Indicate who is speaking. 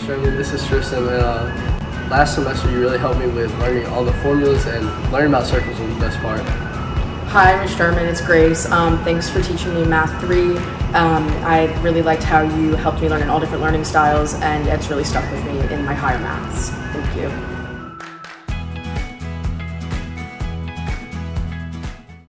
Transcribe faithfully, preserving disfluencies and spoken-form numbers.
Speaker 1: Sherman. This is Tristan. And, uh, last semester you really helped me with learning all the formulas and learning about circles was the best part.
Speaker 2: Hi, Miz Sherman, it's Grace. Um, thanks for teaching me Math three. Um, I really liked how you helped me learn in all different learning styles, and it's really stuck with me in my higher maths. Thank you.